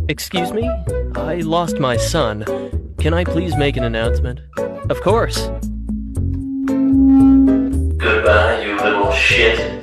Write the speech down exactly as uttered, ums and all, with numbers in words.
Excuse me? I lost my son. Can I please make an announcement? Of course. Goodbye, you little shit.